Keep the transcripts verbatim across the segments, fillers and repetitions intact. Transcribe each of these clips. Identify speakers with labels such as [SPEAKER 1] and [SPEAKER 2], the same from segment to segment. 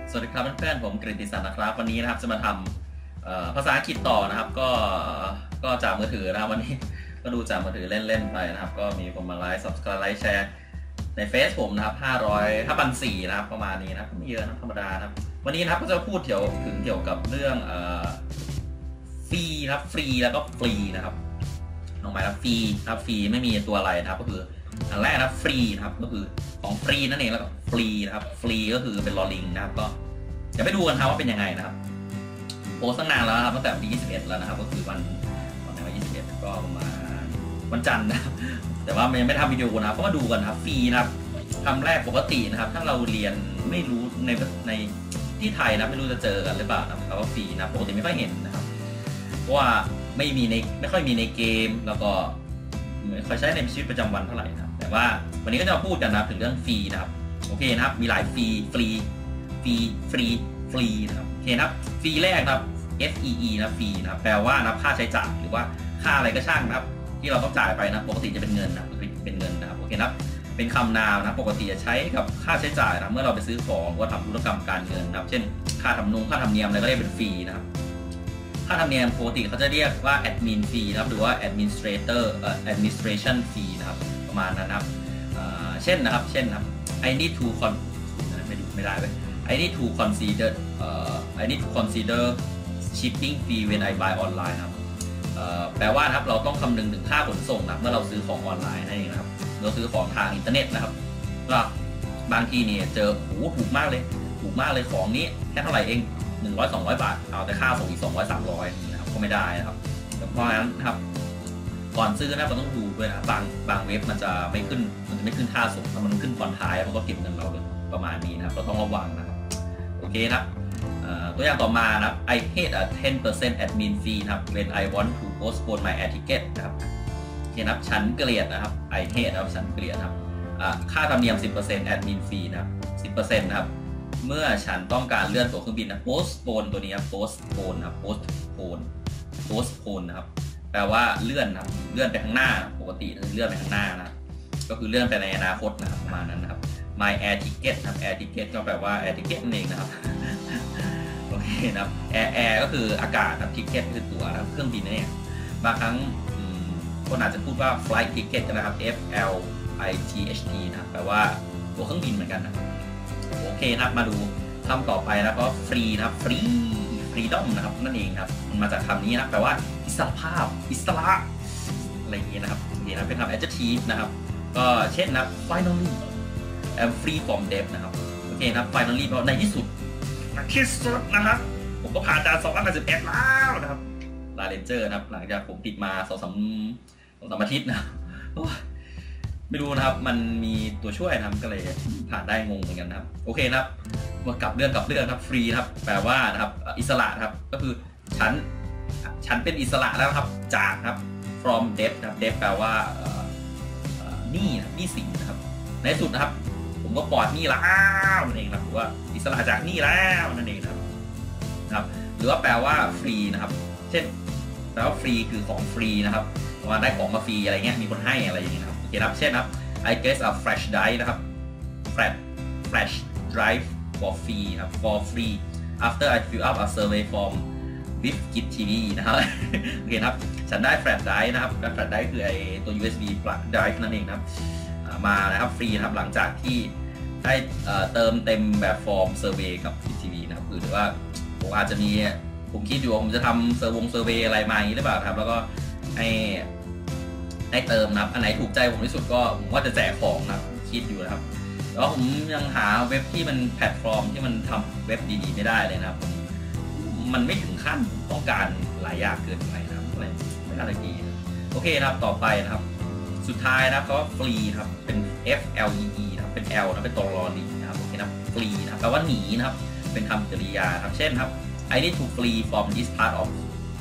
[SPEAKER 1] สวัสดีครับเพื่อนๆผมกฤติศักดิ์นะครับวันนี้นะครับจะมาทำภาษาอังกฤษต่อนะครับก็ก็จากมือถือนะครับวันนี้ก็ดูจากมือถือเล่นๆไปนะครับก็มีคนมาไลค์ Subscribe ไลค์แชร์ในเฟซผมนะครับห้าร้อย ห้าพันสี่ร้อยนะครับประมาณนี้นะครับไม่เยอะนะธรรมดานะครับวันนี้นะครับก็จะพูดเกี่ยวถึงเกี่ยวกับเรื่องฟรีนะครับฟรีแล้วก็ฟรีนะครับลงมาแล้วฟรีนะครับฟรีไม่มีตัวอะไรนะครับก็คืออันแรกนะฟรีนะครับก็คือของฟรีนั่นเองแล้วก็ฟรีนะครับฟรีก็คือเป็นลอลิงนะครับก็เดี๋ยวไปดูกันครับว่าเป็นยังไงนะครับโพสต์ตั้งนานแล้วครับตั้งแต่วันที่ยี่สิบเอ็ดแล้วนะครับก็คือวันวันไหนวันยี่สิบเอ็ดก็ประมาณวันจันทร์นะครับแต่ว่ายังไม่ทำวิดีโอนะครับก็มาดูกันครับฟรีนะครับคำแรกปกตินะครับถ้าเราเรียนไม่รู้ในในที่ไทยนะไม่รู้จะเจอกันหรือเปล่านะครับว่าฟรีนะปกติไม่ค่อยเห็นนะครับเพราะว่าไม่มีในไม่ค่อยมีในเกมแล้วก็ไม่ค่อยใช้ในชีวิตประจำวันเท่าไหร่นะครับแต่ว่าวันนี้ก็จะมาพูดกันนะถึงเรื่องฟรีนะครับโอเคนะครับมีหลายฟรีฟรีฟรีฟรีฟรีนะครับโอเคนะครับฟรีแรกนะครับ F E E นะฟรีนะครับแปลว่านะค่าใช้จ่ายหรือว่าค่าอะไรก็ช่างนะครับที่เราต้องจ่ายไปนะปกติจะเป็นเงินนะเป็นเงินนะครับโอเคนะครับเป็นคำนามนะปกติจะใช้กับค่าใช้จ่ายนะเมื่อเราไปซื้อของว่าทำธุรกรรมการเงินนะครับเช่นค่าทำนุงค่าธรรมเนียมอะไรก็เรียกเป็นฟรีนะครับค่าธรรมเนียมปกติเขาจะเรียกว่า admin fee นะครับหรือว่า administrator เอ่อ administration fee นะครับประมาณนั้นนะครับเช่นนะครับเช่นนะครับ I need to con ไม่ดูไม่ได้เลย I need to consider เอ่อ I need to consider shipping fee when I buy online ครับแปลว่านะครับเราต้องคำนึงถึงค่าขนส่งนะเมื่อเราซื้อของออนไลน์นั่นเองนะครับเราซื้อของทางอินเทอร์เน็ตนะครับก็บางทีเนี่ยเจอโอ้ถูกมากเลยถูกมากเลยของนี้แค่เท่าไหร่เองหนึ่งร้อย สองร้อยบาทเอาแต่ค่าส่งอีกสองร้อย สามร้อยนะครับก็ไม่ได้นะครับเพราะฉะนั้นนะครับก่อนซื้อนะเราต้องดูด้วยนะบางบางเว็บมันจะไม่ขึ้นมันจะไม่ขึ้นค่าส่งถ้ามันขึ้นตอนท้ายมันก็เก็บเงินเราเลยประมาณนี้นะครับเราต้องระวังนะครับโอเคนะตัวอย่างต่อมานะครับ I paid a ten percent admin fee นะครับ when I want to postpone my air ticket นะครับโอเคนะครับฉันเกลียดนะครับ I hate นะครับฉันเกลียดนะครับค่าธรรมเนียม สิบเปอร์เซ็นต์ admin fee นะครับ สิบเปอร์เซ็นต์ นะครับเมื่อฉันต้องการเลื่อนตั๋วเครื่องบินนะ postpone ตัวนี้ครับ postpone นะครับ postpone postpone นะครับแปลว่าเลื่อนนะครับเลื่อนไปข้างหน้าปกติเลื่อนไปข้างหน้านะก็คือเลื่อนไปในอนาคตนะครับประมาณนั้นนะครับ my air ticket นะครับ air ticket ก็แปลว่า air ticket นั่นเองนะครับโอเคนะครับ air air ก็คืออากาศครับ ticket คือตั๋วนะครับเครื่องบินนั่นเองบางครั้งคนอาจจะพูดว่า flight ticket นะครับ F L I T H T นะครับแปลว่าตั๋วเครื่องบินเหมือนกันนะโอเคนะครับมาดูคำต่อไปนะก็ฟรีนะครับฟรีฟรีดอมนะครับนั่นเองครับมันมาจากคำนี้นะแปลว่าอิสรภาพอิสระอะไรอย่างนี้นะครับนี่นะเป็นคำ adjective นะครับก็เช่นนะ finally I'm free from debt นะครับโอเคนะครับ finally แปลว่าในที่สุดในที่สุดนะครับผมก็ผ่านด่านสองร้อยแปดสิบเอ็ดแล้วนะครับลาเรนเจอร์นะครับหลังจากผมติดมาสองสามสองสามอาทิตย์นะไม่รู้นะครับมันมีตัวช่วยนะครับก็เลยผ่านได้งงเหมือนกันนะครับโอเคนะครับมากลับเรื่องกับเรื่องครับฟรีนะครับแปลว่านะครับอิสระครับก็คือฉันฉันเป็นอิสระแล้วครับจากครับ from debt นะครับ debt แปลว่าหนี้หนี้สินนะครับในสุดนะครับผมก็ปลอดหนี้แล้วนั่นเองนะหรือว่าอิสระจากหนี้แล้วนั่นเองนะครับนะครับหรือว่าแปลว่าฟรีนะครับเช่นแปลว่าฟรีคือของฟรีนะครับว่าได้ของมาฟรีอะไรเงี้ยมีคนให้อะไรอย่างเงี้ยครับโอเคครับเช่นครับ I guess a flash drive นะครับ flash flash drive for free นะครับ for free after I fill up a survey form with Git ที วี นะครับโอเคครับฉันได้ flash drive นะครับ flash drive คือไอตัว ยู เอส บี drive นั่นเองครับมานะครับฟรีนะครับหลังจากที่ได้เติมเต็มแบบฟอร์มเซอร์เวย์กับ Git ที วี นะครับหรือว่าผมอาจจะมีผมคิดอยู่ว่าผมจะทำเซอร์วงเซอร์เวย์อะไรมาอย่างนี้หรือเปล่าครับแล้วก็ให้ให้เติมนะครับอันไหนถูกใจผมที่สุดก็ผมว่าจะแจกของนะคิดอยู่นะครับแต่ว่าผมยังหาเว็บที่มันแพลตฟอร์มที่มันทำเว็บดีๆไม่ได้เลยนะครับมันไม่ถึงขั้นต้องการหลายอย่างเกินไปนะครับอะไรไม่น่าจะดีโอเคนะครับต่อไปนะครับสุดท้ายนะครับก็ฟรีครับเป็น F L E E นะครับเป็น L นะเป็นตัวรอลิงนะครับโอเคนะฟรีนะครับแปลว่าหนีนะครับเป็นคำกริยาครับเช่นครับ I need to flee from this part of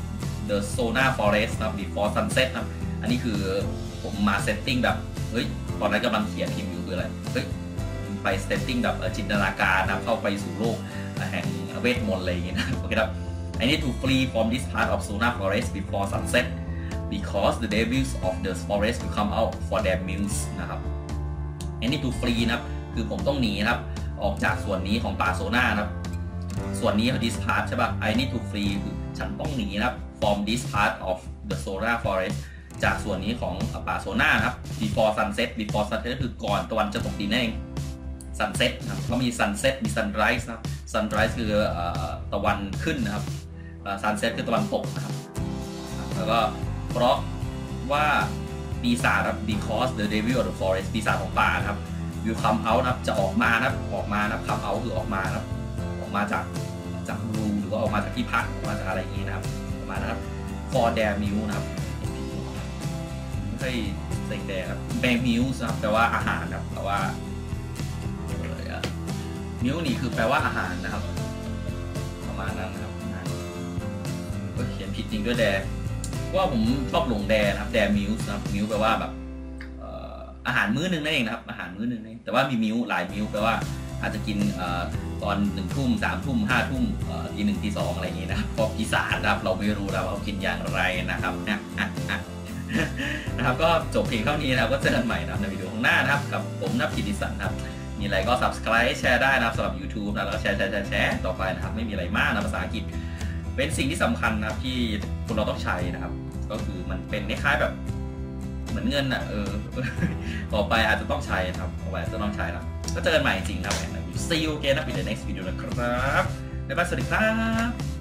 [SPEAKER 1] the Sona Forest นะครับ before sunset นะครับอันนี้คือผมมาเซตติ้งแบบเฮ้ยตอนนั้นกำลังเขียนพิมพ์อยู่คืออะไรเฮ้ยไปเซตติ้งแบบจินตนาการนะเข้าไปสู่โลกแห่งเวทมนต์อะไรอย่างเงี้ยนะโอเคครับ I need to flee from this part of Sona Forest before sunset because the devils of the forest will come out for their meals นะครับ I need to flee นะครับคือผมต้องหนีนะครับออกจากส่วนนี้ของป่าโซน่านะครับส่วนนี้ this part ใช่ป่ะ I need to flee คือฉันต้องหนีนะครับ from this part of the Solar Forest จากส่วนนี้ของป่าโซน่านะครับ before sunset before sunset ก็คือก่อนตะวันจะตกดินนั่นเอง sunset นะครับก็มี sunset มี sunrise นะครับ sunrise คือตะวันขึ้นนะครับ sunset คือตะวันตกนะครับแล้วก็เพราะว่าปีศาจครับ because the devil of the forest ปีศาจของป่านะครับ will come out นะครับจะออกมานะครับออกมานะครับ come out คือออกมานะครับออกมาจากจากรูหรือว่าออกมาจากที่พักออกมาจากอะไรอย่างนี้นะครับออกมานะครับ for their meal นะครับไม่ใช่เซ็งแดงครับ their meals นะครับแปลว่าอาหารครับแปลว่า meal นี่คือแปลว่าอาหารนะครับประมาณนั้นนะครับก็เขียนผิดจริงด้วยแดว่าผมชอบหลงแดนะครับแดมิลส์นะครับมิลแปลว่าแบบอาหารมื้อนึงนั่นเองนะครับอาหารมื้อนึงนั่นเองแต่ว่ามีมิลหลายมิลแปลว่าอาจจะกินตอนหนึ่งทุ่มสามทุ่มห้าทุ่มทีหนึ่งทีสองอะไรอย่างนี้นะครับเพราะอีสานนะครับเราไม่รู้เราเขากินอย่างไรนะครับนะครับก็จบเพียงเท่านี้นะครับก็เจอกันใหม่นะครับในวิดีโอข้างหน้านะครับกับผมนับกิติสันครับมีอะไรก็ subscribe แชร์ได้นะครับสำหรับ YouTube นะแล้วก็แชร์แชร์แชร์แชร์ต่อไปนะครับไม่มีอะไรมากนะภาษาอังกฤษเป็นสิ่งที่สำคัญนะครับที่คนเราต้องใช้นะครับก็คือมันเป็นคล้ายๆแบบเหมือนเงินอ่ะเออต่อไปอาจจะต้องใช้นะครับต่อไปจะต้องใช้นะก็เจอกันใหม่จริงครับ See you again in the next video นะครับบ๊ายบายสวัสดีครับ